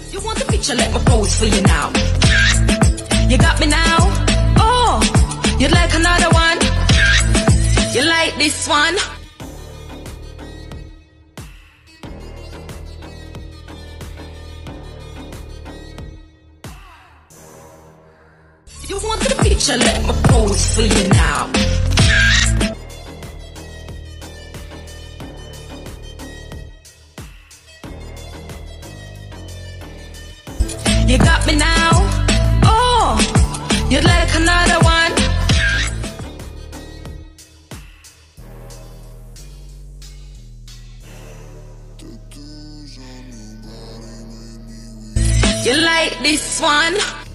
You want the picture? Let me pose for you now. You got me now? Oh, you'd like another one? You like this one? You want the picture? Let me pose for you now. You got me now? Oh, you'd like another one? You like this one?